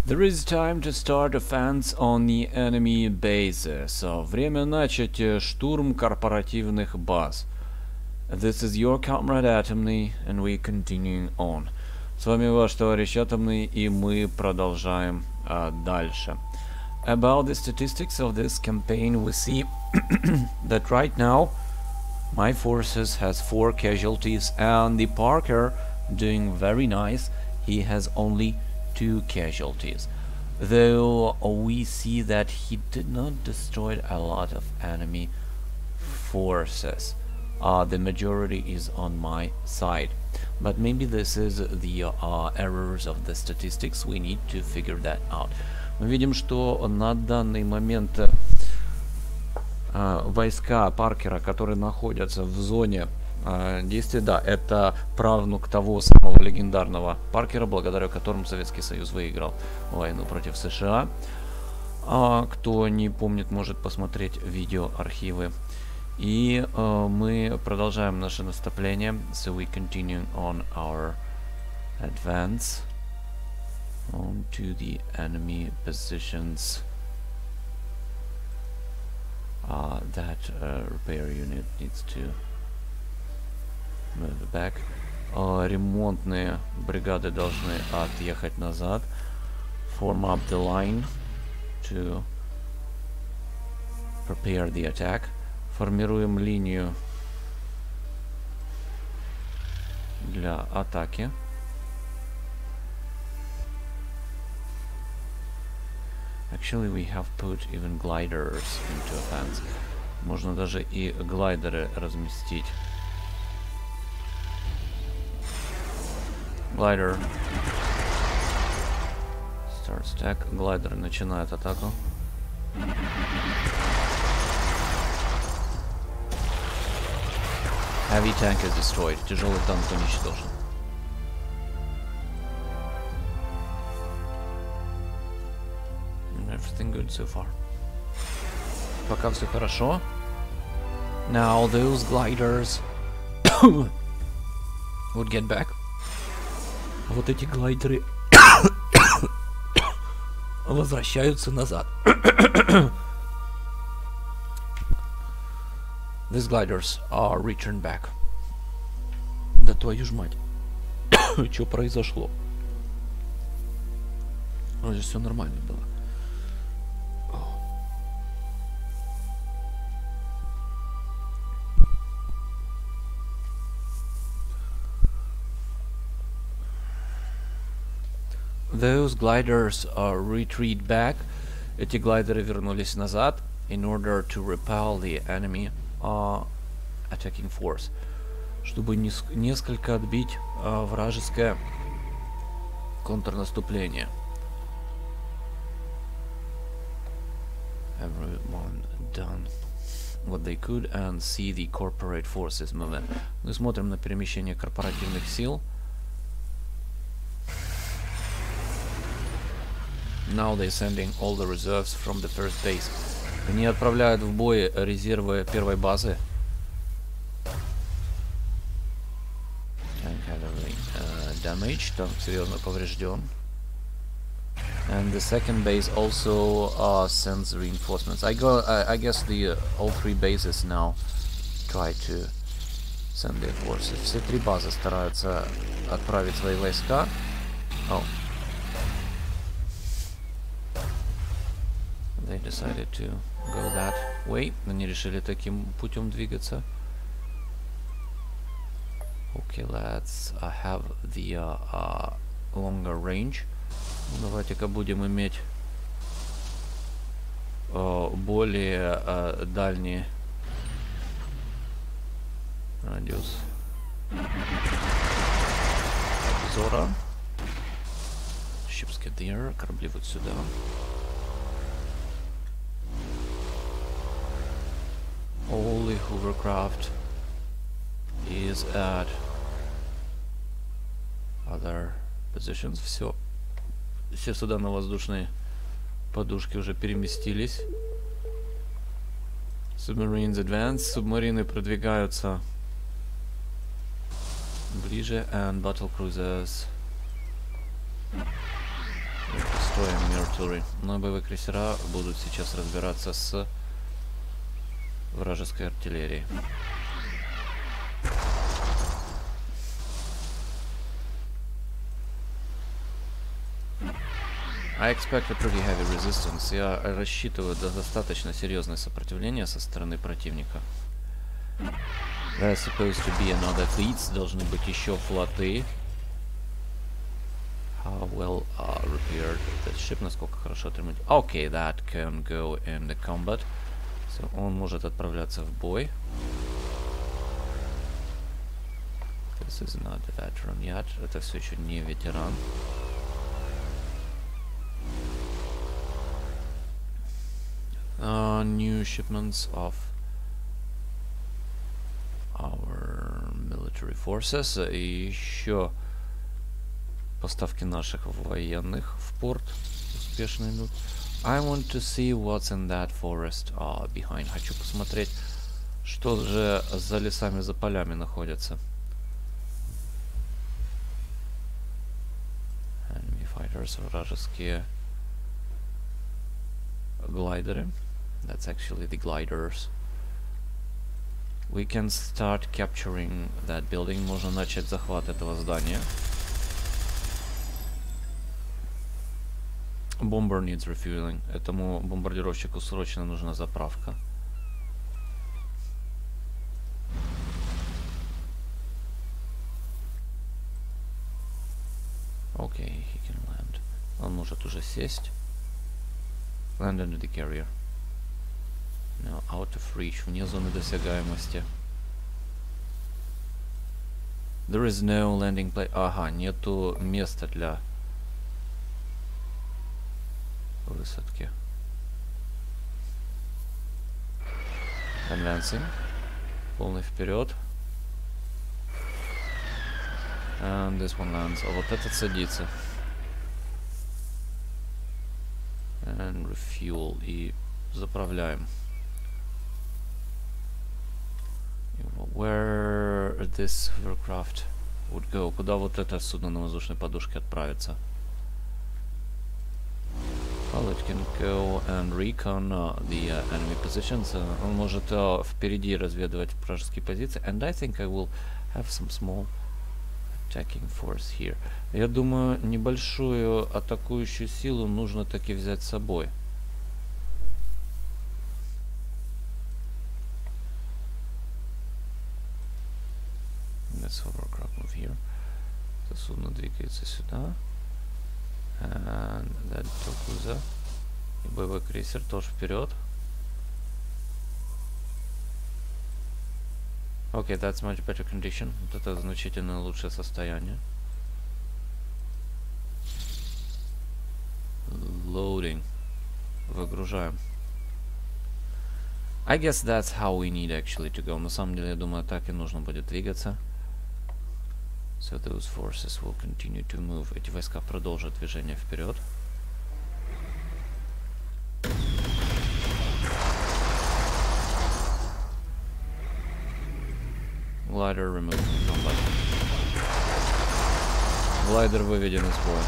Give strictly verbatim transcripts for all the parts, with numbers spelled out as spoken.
There is time to start offense on the enemy bases. Время начать штурм корпоративных баз. This is your comrade Atomny, and we continuing on. С вами ваш товарищ Атомный, и мы продолжаем uh, дальше. About the statistics of this campaign, we see that right now my forces has four casualties, and the Parker doing very nice. He has only two casualties, though we see that he did not destroy a lot of enemy forces. Uh, the majority is on my side, but maybe this is the uh, errors of the statistics. We need to figure that out. Мы видим, что на данный момент uh, войска Паркера, которые находятся в зоне Uh, действия, да, это правнук того самого легендарного Паркера, благодаря которому Советский Союз выиграл войну против США. Uh, кто не помнит, может посмотреть видеоархивы. И uh, мы продолжаем наше наступление. So we continue on our advance onto the enemy positions uh, that uh, repair unit needs to move back. Uh, ремонтные бригады должны отъехать назад. Form up the line to prepare the attack. Формируем линию для атаки. Actually, we have put even gliders into offense. Можно даже и глайдеры разместить. Glider starts attack. Глайдер начинает атаку. Heavy tank is destroyed. Тяжелый танк уничтожен. Everything good so far. Пока все хорошо. Now those gliders would get back. Вот эти глайдеры возвращаются назад. These gliders are returned back. Да твою ж мать. Что произошло? Вроде все нормально было. Those gliders uh, retreat back. Эти глайдеры вернулись назад in order to repel the enemy uh, attacking force, чтобы несколько отбить uh, вражеское контрнаступление. Everyone done what they could and see the corporate forces moving. Мы смотрим на перемещение корпоративных сил. Now they're sending all the reserves from the first base. Они отправляют в бой резервы первой базы. Tank heavily uh, damaged. Танк серьезно поврежден. And the second base also uh, sends reinforcements. I go. I, I guess the uh, all three bases now try to send their forces. Все три базы стараются отправить свои войска. Oh. They decided to go that way. Они решили таким путем двигаться. Okay, let's uh, have the uh, uh, longer range. Давайте-ка будем иметь uh, более uh, дальний радиус обзора. Ships get there. Корабли вот сюда. All the hovercraft is at other positions. Все, все судано-воздушные подушки уже переместились. Submarines advance. Субмарины продвигаются ближе, and battle cruisers destroy enemy artillery. Но боевые крейсера будут сейчас разбираться с вражеской артиллерией. I expect a pretty heavy resistance. Я рассчитываю на достаточно серьезное сопротивление со стороны противника. There's supposed to be another fleets. Должны быть еще флоты. How well uh, repaired the ship? Насколько хорошо отремонтирован? Okay, that can go in the combat. So он может отправляться в бой. This is not a veteran yet. Это все еще не ветеран. Uh, new shipments of our military forces. И еще поставки наших военных в порт успешно идут. I want to see what's in that forest uh, behind. Хочу посмотреть, что же за лесами, за полями находится. Enemy fighters, вражеские глайдеры. That's actually the gliders. We can start capturing that building. Можно начать захват этого здания. Bomber needs refueling. Этому бомбардировщику срочно нужна заправка. Okay, he can land. Он может уже сесть. Land under the carrier. Now out of reach, вне зоны досягаемости. There is no landing place. Ага, нету места для высадки. Advancing. Полный вперед. And this one lands. А вот этот садится. And refuel. И заправляем. Where this aircraft would go? Куда вот это судно на воздушной подушке отправится? Well, it can go and recon uh, the uh, enemy positions. Uh, он может uh, впереди разведывать вражеские позиции. And I think I will have some small attacking force here. Я думаю, небольшую атакующую силу нужно таки взять с собой. Let's hovercraft move here. Это судно двигается сюда. And that Tokuza. И боевой крейсер тоже вперед. Okay, that's much better condition. Вот это значительно лучшее состояние. Loading. Выгружаем. I guess that's how we need actually to go. На самом деле, я думаю, так и нужно будет двигаться. So those forces will continue to move. Эти войска продолжат движение вперед. Glider removed from combat. Глайдер выведен из боя.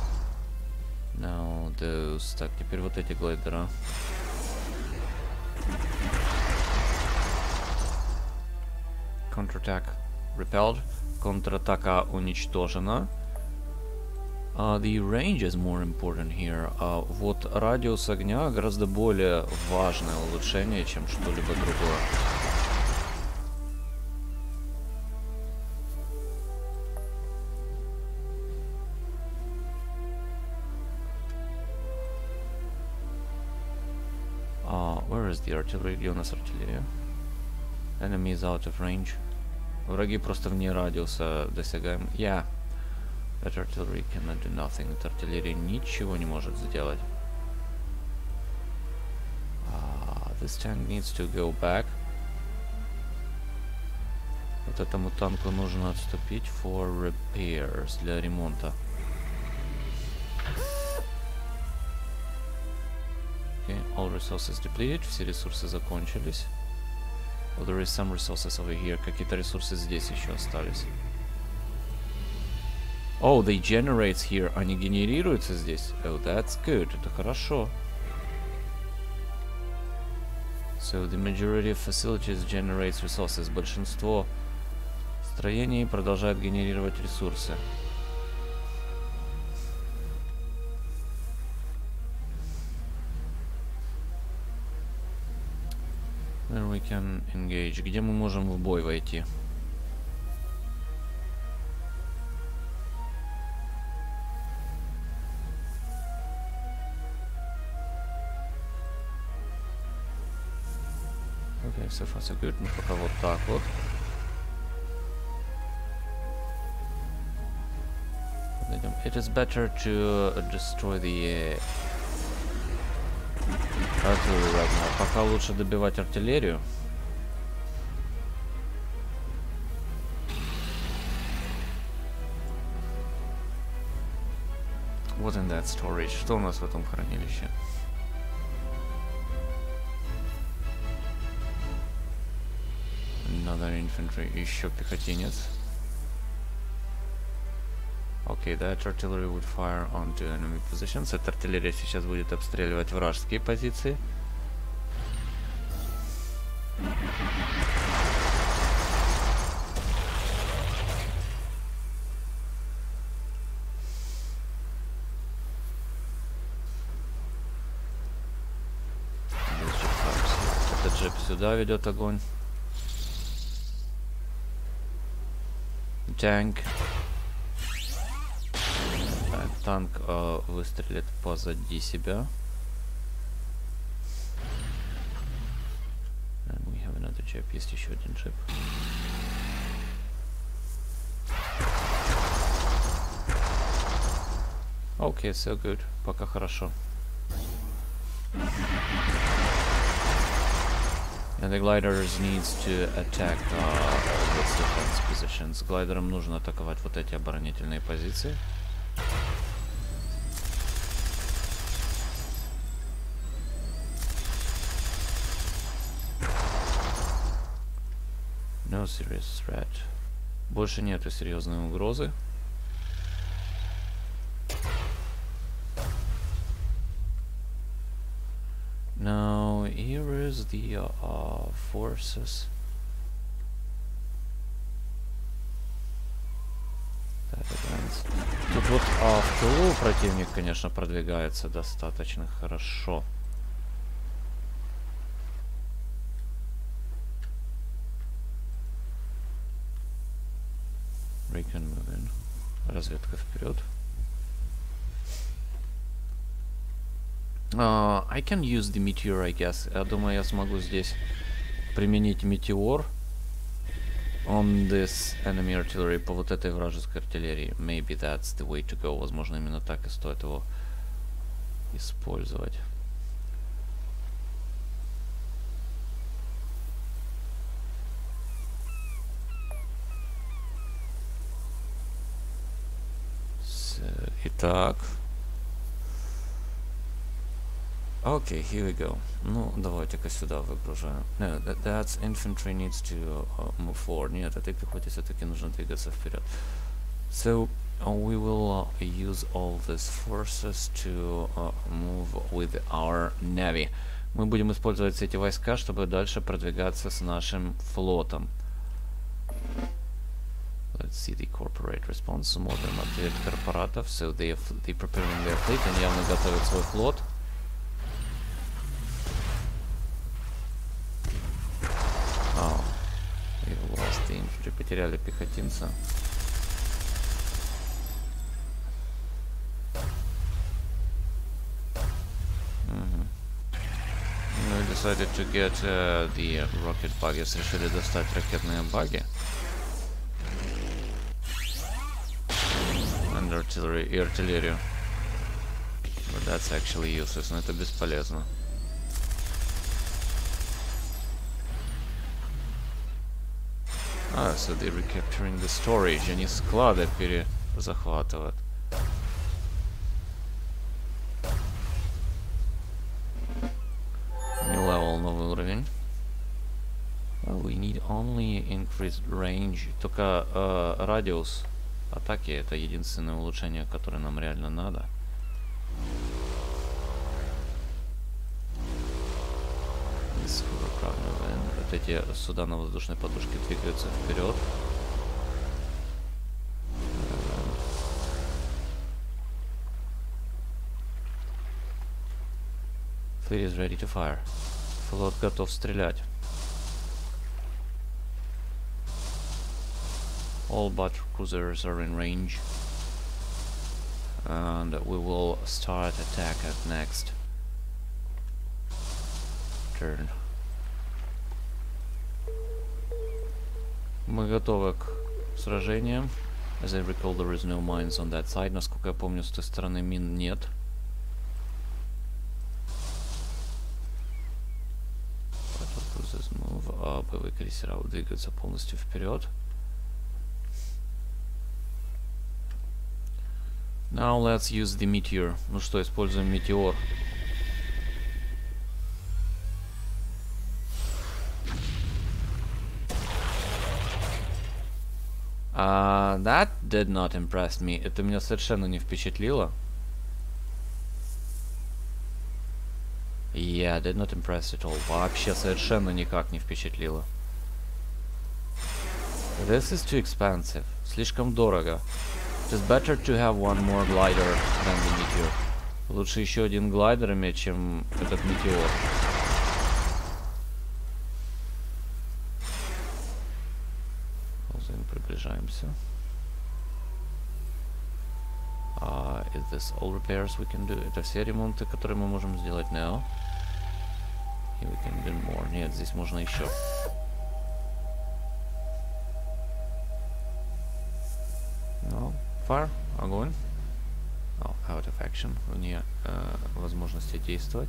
Now those... Так, теперь вот эти глайдера. Counterattack repelled. Контратака уничтожена. Uh, the range is more important here. Uh, вот радиус огня гораздо более важное улучшение, чем что-либо другое. Uh, where is the artillery? Где у нас артиллерия? Enemy is out of range. Враги просто вне радиуса досягаем. Yeah. That artillery cannot do nothing. Эта артиллерия ничего не может сделать. Uh, this tank needs to go back. Вот этому танку нужно отступить for repairs, для ремонта. Okay, all resources depleted. Все ресурсы закончились. Well, there is some resources over here. Какие-то ресурсы здесь еще остались. Oh, they generates here. Они генерируются здесь. Oh, that's good. Это хорошо. So the majority of facilities generates resources. Большинство строений продолжают генерировать ресурсы. Where we can engage. Где мы можем в бой войти? Okay, so far so good. Ну пока вот так вот. It is better to uh, destroy the uh, artillery right now. Пока лучше добивать артиллерию. What in that storage? Что у нас в этом хранилище? Another infantry. Еще пехотинец. Okay, that artillery would fire onto enemy positions. Эта артиллерия сейчас будет обстреливать вражеские позиции. Этот джип сюда ведет огонь. Танк. Танк э, выстрелит позади себя. And we have another jeep. Есть еще один джип. Okay, so good. Пока хорошо. And the gliders needs to attack uh, its defense positions. Глайдерам нужно атаковать вот эти оборонительные позиции. No serious threat. Больше нету серьезной угрозы. Now here is the uh, uh, forces. Тут вот а, в тылу противник, конечно, продвигается достаточно хорошо. Recon move in. Разведка вперед. Uh, I can use the meteor, I guess. Я думаю, я смогу здесь применить метеор on this enemy artillery, по вот этой вражеской артиллерии. Maybe that's the way to go. Возможно, именно так и стоит его использовать. So, итак. Okay, here we go. Ну, давайте-ка сюда выгружаем. No, that, that's infantry needs to uh, move forward. Нет, этой пехоте все-таки нужно двигаться вперед. So, uh, we will uh, use all these forces to uh, move with our navy. Мы будем использовать все эти войска, чтобы дальше продвигаться с нашим флотом. Let's see the corporate response. Смотрим ответ корпоратов. So, they, they preparing their fleet. Они явно готовят свой флот. Потеряли пехотинца. Mm-hmm. We decided to get uh, the rocket buggies. Решили достать ракетные баги. And artillery и артиллерию. But that's actually useless. Но это бесполезно. А, so they're recapturing the storage. Они склады перезахватывают. New level, новый уровень. Well, we need only increased range. Только uh, радиус атаки это единственное улучшение, которое нам реально надо. Вот эти суда на воздушной подушке двигаются вперед. Fleet is ready to fire. Флот готов стрелять. All battle cruisers are in range. And we will start attack at next turn. Мы готовы к сражениям. As I recall, there is no mines on that side. Насколько я помню, с той стороны мин нет. А боевые крейсера двигаются полностью вперед. Now let's use the meteor. Ну что, используем метеор. Uh, that did not impress me. Это меня совершенно не впечатлило. Yeah, did not impress at all. Вообще совершенно никак не впечатлило. This is too expensive. Слишком дорого. It is better to have one more glider than the meteor. Лучше еще один глайдер иметь, чем этот метеор. Приближаемся. Uh, is this all repairs we can do? Это все ремонты, которые мы можем сделать now. Here we can do more. Нет, здесь можно еще. No. Fire. Огонь. Oh, out of action. Вне uh, возможности действовать.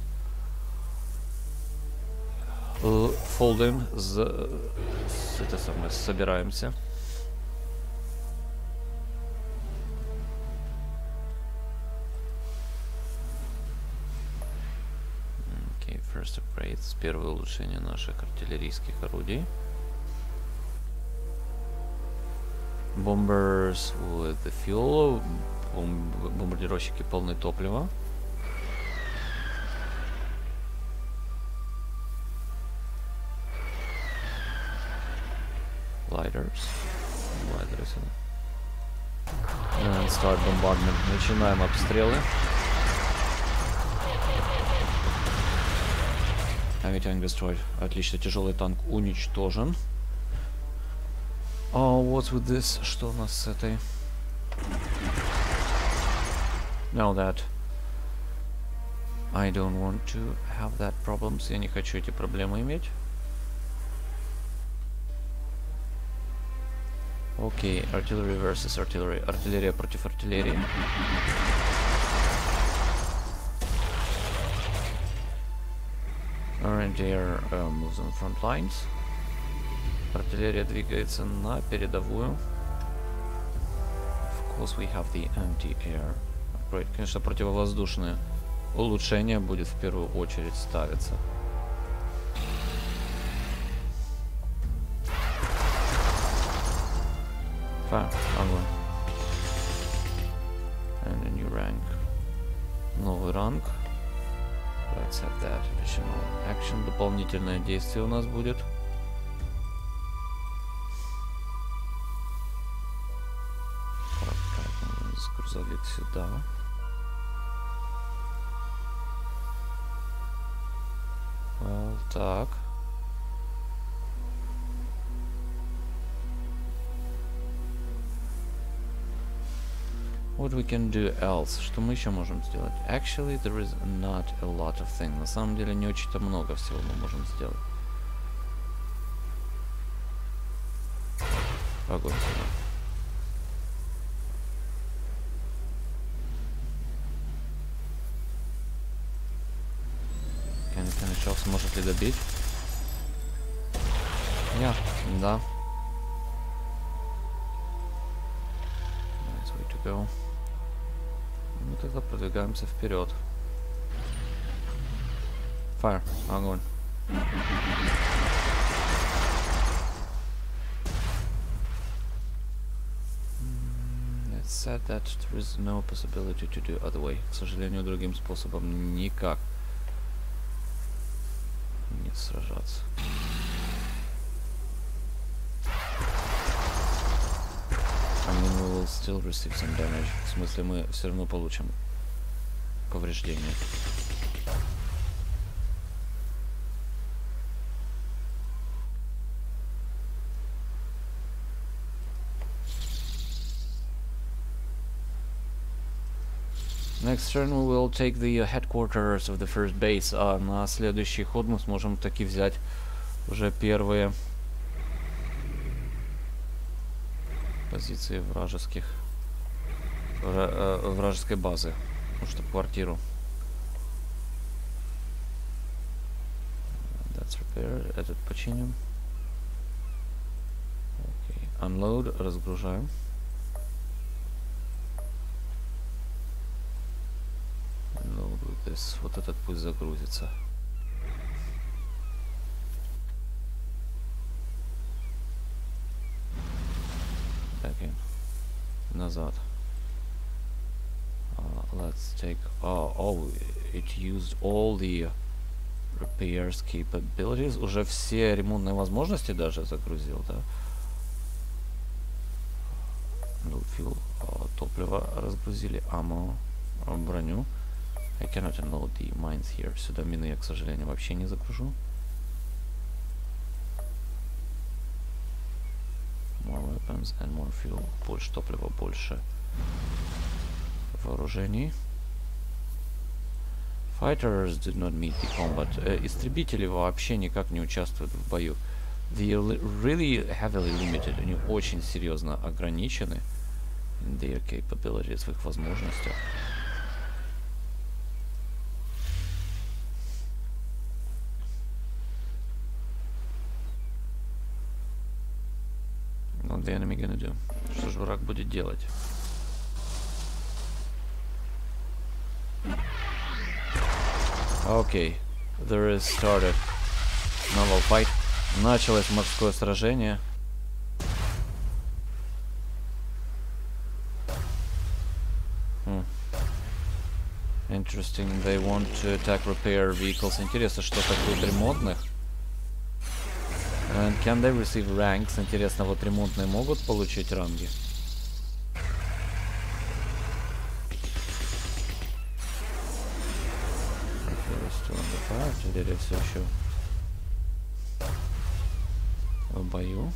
Folding. Это самое. Собираемся. First upgrades. Первое улучшение наших артиллерийских орудий. Bombers with the fuel. Бом бомбардировщики полны топлива. Gliders. Gliders. And start bombardment. Начинаем обстрелы. Heavy tank destroyed. Отлично, тяжелый танк уничтожен. Oh, what's with this? Что у нас с этой? Now that I don't want to have that problems. Я не хочу эти проблемы иметь. Окей, okay, artillery versus artillery. Артиллерия против артиллерии. Artillery uh, moves on front lines. Артиллерия двигается на передовую. Of course, we have the anti-air upgrade. Конечно, противовоздушное улучшение будет в первую очередь ставиться. Fire. Огонь. And a new rank. Новый ранг. Let's have that additional action. Дополнительное действие у нас будет. Грузовик сюда. Well, так. What we can do else? Что мы еще можем сделать? Actually, there is not a lot of things. На самом деле, не очень-то много всего мы можем сделать. Огонь сюда. Can you finish off? Сможет ли добить? Yeah, да. Nice way to go. Ну тогда продвигаемся вперед. Fire. Огонь. said that there is no possibility to do other way. К сожалению, другим способом никак не сражаться. I mean, we will still receive some damage. В смысле, мы все равно получим повреждения. Next turn we will take the headquarters of the first base. А на следующий ход мы сможем таки взять уже первые позиции вражеских вра, э, вражеской базы, ну, штаб-квартиру. That's repair. Этот починим. Okay. Unload. Разгружаем. Unload with this. Вот этот пусть загрузится. Okay. Назад. Uh, let's take. Oh, oh, it used all the repairs capabilities. Уже все ремонтные возможности даже загрузил, да? No fuel. Uh, топливо разгрузили. Ammo. Uh, броню. I cannot unload the mines here. Сюда мины я, к сожалению, вообще не загружу. More weapons and more fuel. Больше топлива, больше вооружений. Fighters did not meet the combat. Э, истребители вообще никак не участвуют в бою. They are really heavily limited. Они очень серьезно ограничены in their capabilities, в их возможностях. What the enemy gonna do? Что же враг будет делать? Okay, there is started naval fight. Началось морское сражение. Hmm. Interesting. They want to attack repair vehicles. Интересно, что такое ремонтных? And can they receive ranks? Интересно, вот ремонтные могут получить ранги? Артиллерия все еще в бою.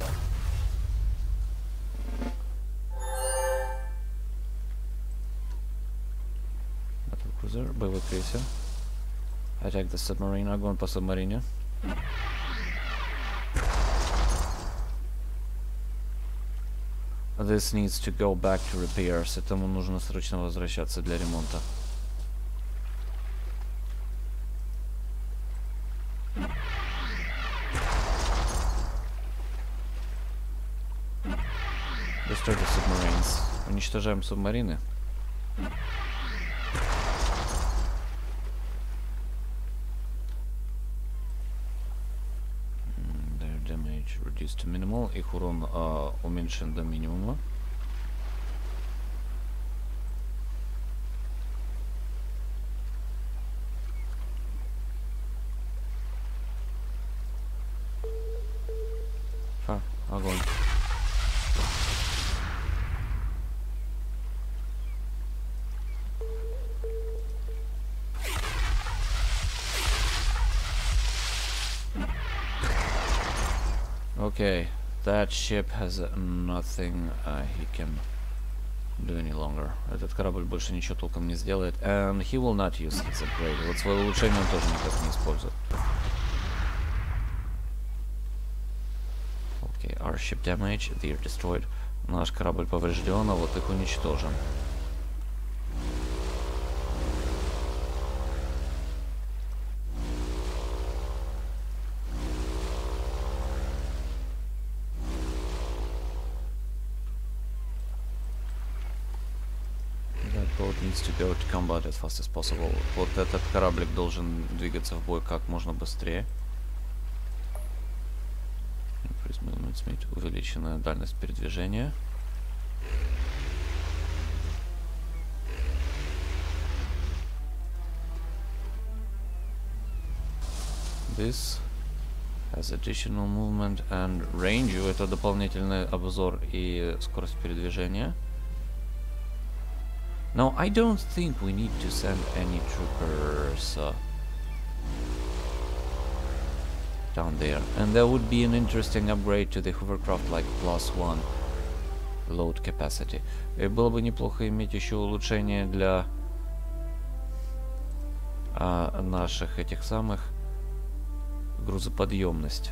Battlecruiser, боевой крейсер. Attack the submarine. Огонь по субмарине. This needs to go back to repairs. Этому нужно срочно возвращаться для ремонта. Destroy the submarines. Уничтожаем субмарины. Their damage reduced to minimal. Их урон uh, уменьшен до минимума. А, огонь. Okay, that ship has nothing uh, he can do any longer. Этот корабль больше ничего толком не сделает. And he will not use his upgrade. Вот свое улучшение он тоже никак не использует. Okay, our ship damage, they are destroyed. Наш корабль поврежден, а вот их уничтожен. Needs to go to combat as fast as possible. Вот этот кораблик должен двигаться в бой как можно быстрее. Увеличенная дальность передвижения. This has additional movement and range. Это дополнительный обзор и скорость передвижения. No, I don't think we need to send any troopers uh, down there. And that would be an interesting upgrade to the hovercraft, like plus one load capacity. И было бы неплохо иметь еще улучшение для а, наших этих самых грузоподъемность.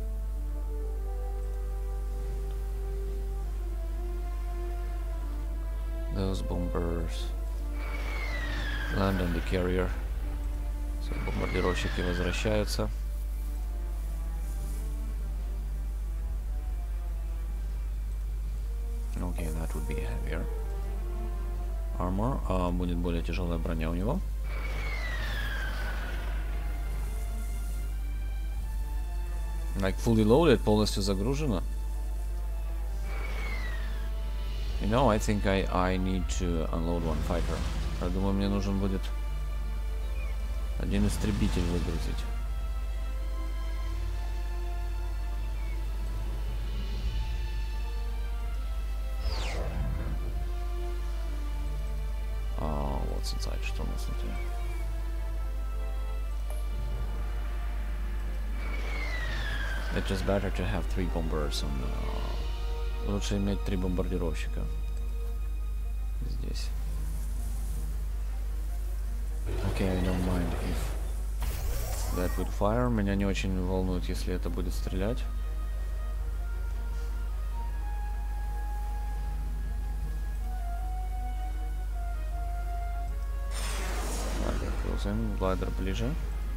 Those bombers land on the carrier. So, бомбардировщики возвращаются. Okay, that would be heavier armor. Uh, будет более тяжелая броня у него. Like fully loaded, полностью загружено. You know, I think I I need to unload one fighter. Я думаю, мне нужен будет один истребитель выгрузить. Oh, what's inside? Что у нас внутри? It's just better to have three bombers on. Uh, лучше иметь три бомбардировщика здесь. Okay, I don't mind if that would fire. Меня не очень волнует, если это будет стрелять. Глайдер closing, глайдер ближе.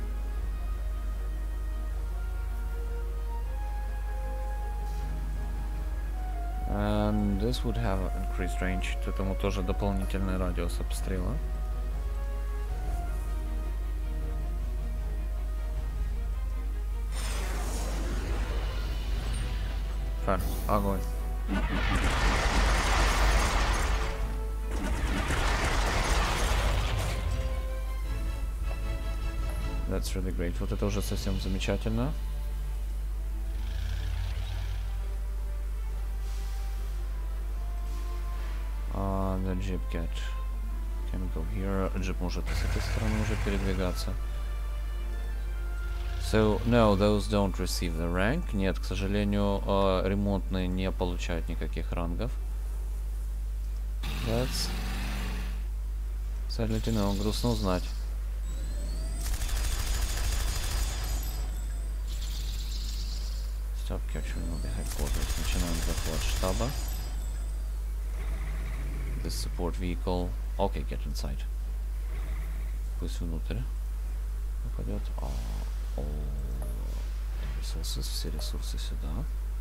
And this would have increased range. К этому тоже дополнительный радиус обстрела. Фар, огонь. That's really great. Вот это уже совсем замечательно. The jeep cat can go here. Джип может с этой стороны уже передвигаться. So, no, those don't receive the rank. Нет, к сожалению, uh, ремонтные не получают никаких рангов. That's sadly to know. Грустно узнать. Stop capturing the headquarters. Начинаем захват штаба. This support vehicle. Okay, get inside. Пусть внутрь попадет. О, о, ресурсы, все ресурсы сюда.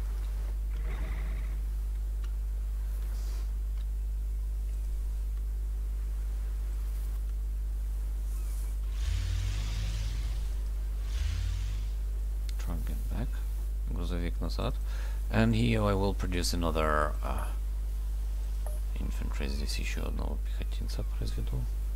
Trunk and back. Грузовик назад. And here I will produce another. Uh, Infantry. Здесь еще одного пехотинца произведу.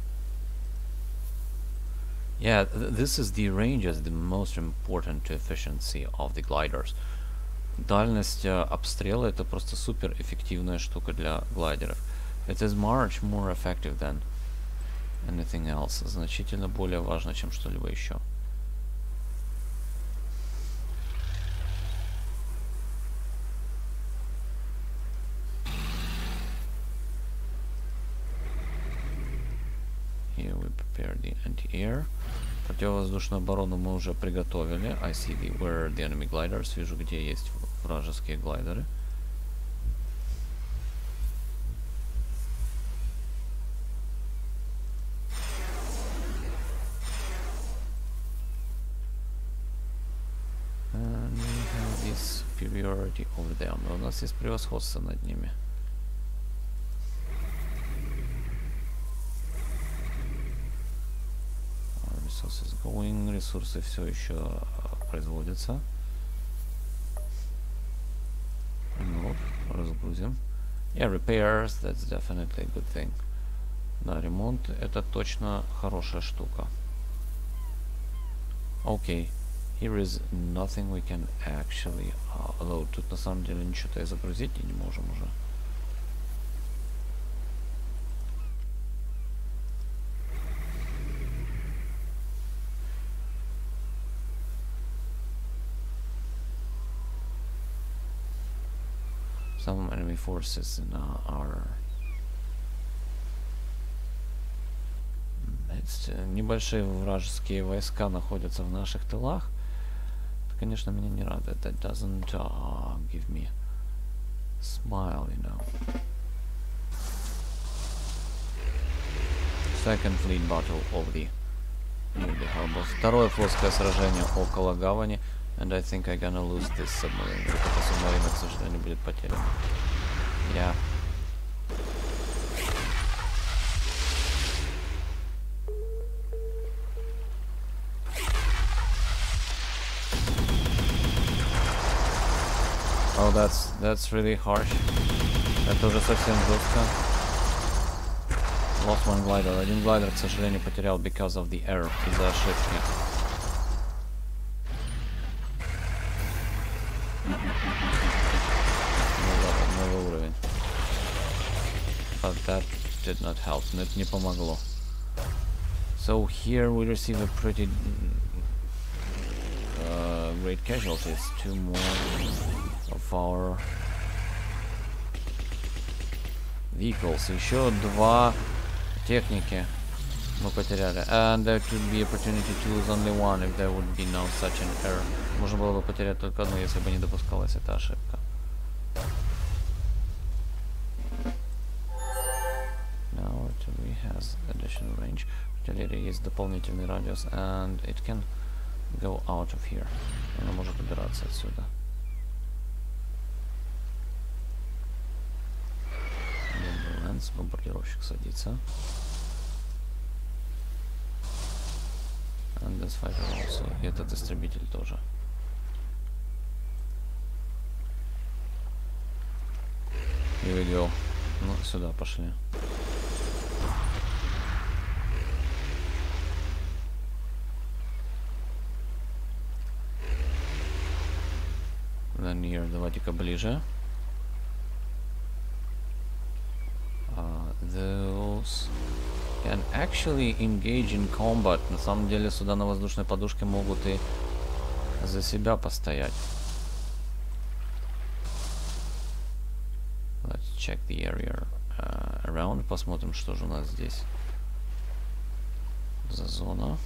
Yeah, th this is the range as the most important to efficiency of the gliders. Дальность uh, обстрела это просто супер эффективная штука для глайдеров. It is much more effective than anything else. Значительно более важно, чем что-либо еще. Prepare the anti-air. Противовоздушную оборону мы уже приготовили. I see the, where the enemy gliders. Вижу, где есть вражеские глайдеры. And we have this superiority over them. У нас есть превосходство над ними. Resources going, ресурсы все еще uh, производятся. Вот, разгрузим. Yeah, repairs, that's definitely a good thing. Да, ремонт это точно хорошая штука. Okay, Here is nothing we can actually uh, load. Тут на самом деле ничего-то и загрузить не можем уже. Some enemy forces in uh, our midst. Небольшие вражеские войска находятся в наших тылах. Это, конечно, меня не радует. That doesn't uh, give me a smile, you know. Second fleet battle of the near the harbor. Второе флотское сражение около гавани. And I think I'm gonna lose this submarine. Вот эта субмарина, к сожалению, будет потеряна. Yeah. Oh, that's that's really harsh. Это уже совсем жестко. Lost one glider. Один глайдер, к сожалению, потерял because of the error. Из-за ошибки. Новый уровень. But that did not help. Но это не помогло. So here we receive a pretty uh, great casualties. Two more of our vehicles. Еще два техники мы потеряли. And there could be opportunity to lose only one if there would be no such an error. Можно было бы потерять только одну, если бы не допускалась эта ошибка. Now artillery has additional range. Артиллерия есть дополнительный радиус, and it can go out of here. Она может убираться отсюда. Lens, бомбардировщик садится. And this fighter also. И этот истребитель тоже. Here we go. Ну, сюда пошли. Then here, давайте-ка ближе. Uh, those can actually engage in combat. На самом деле сюда на воздушной подушке могут и за себя постоять. Let's check the area uh, around. Посмотрим, что же у нас здесь за зона.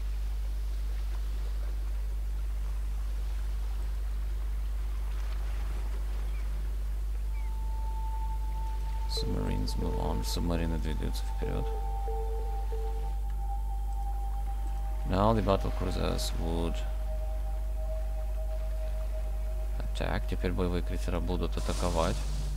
Submarines move on. Субмарины двигаются вперед. Now the battle cruisers would attack. Теперь боевые крейсера будут атаковать.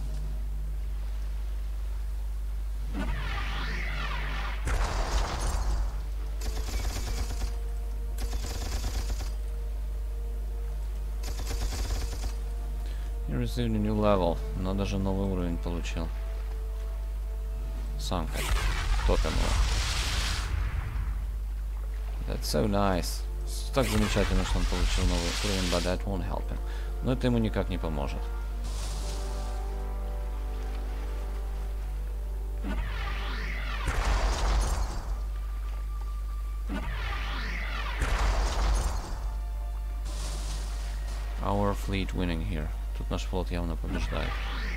You received a new level. Но даже новый уровень получил. Санка. Кто там его? That's so nice. Так замечательно, что он получил новый уровень, but that won't help him. Но это ему никак не поможет. Our fleet winning here. Тут наш флот явно побеждает.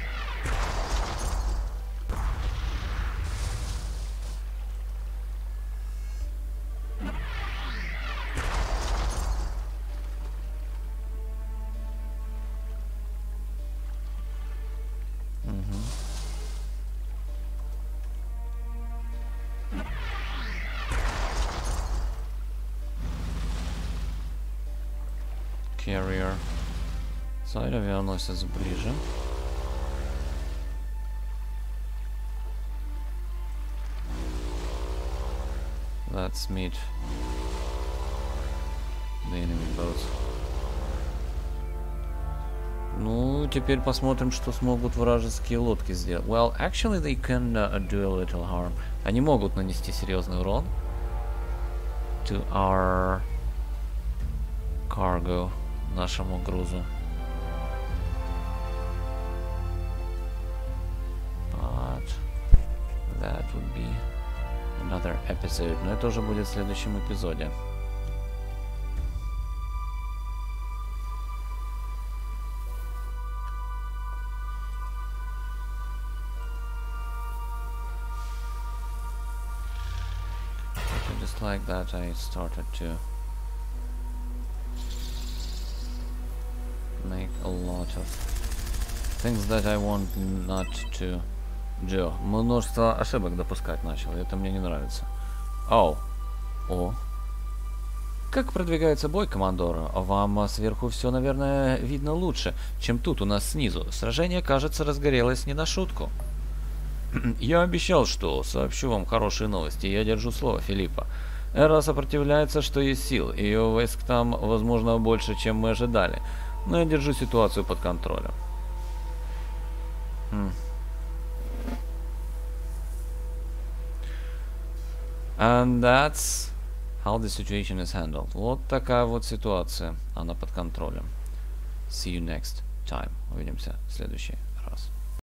Carrier. Сайд авианосец ближе. Let's meet the enemy boats. Ну, теперь посмотрим, что смогут вражеские лодки сделать. Well, actually they can uh, do a little harm. Они могут нанести серьезный урон to our cargo, нашему грузу. But that would be another episode. Но это уже будет в следующем эпизоде. Just like that, I started to make a lot of things that I want not to do. Множество ошибок допускать начал, и это мне не нравится. Оу. О. Как продвигается бой, командор? Вам сверху все, наверное, видно лучше, чем тут у нас снизу. Сражение, кажется, разгорелось не на шутку. Я обещал, что сообщу вам хорошие новости. Я держу слово Филиппа. Эра сопротивляется, что есть сил. Ее войск там, возможно, больше, чем мы ожидали. Но я держу ситуацию под контролем. Hmm. And that's how the situation is handled. Вот такая вот ситуация. Она под контролем. See you next time. Увидимся в следующий раз.